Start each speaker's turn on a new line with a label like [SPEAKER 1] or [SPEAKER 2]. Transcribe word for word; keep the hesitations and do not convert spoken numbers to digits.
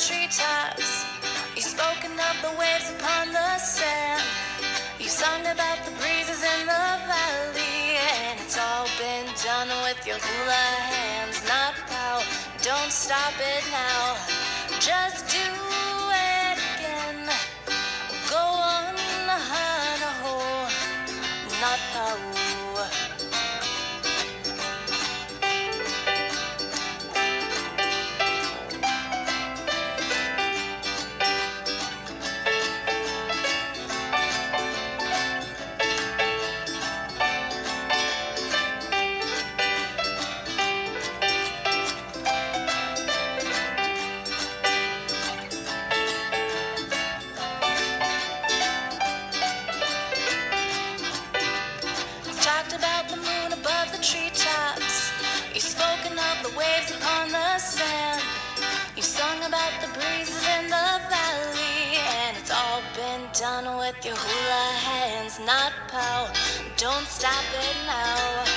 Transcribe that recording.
[SPEAKER 1] treetops. You've spoken of the waves upon the sand. You've sung about the breezes in the valley, and it's all been done with your hula hands, not pow. Don't stop it now. Just do it again. Go on, Hanaho, not pow. About the moon above the treetops. You've spoken of the waves upon the sand. You've sung about the breezes in the valley, and it's all been done with your hula hands, not pow. Don't stop it now.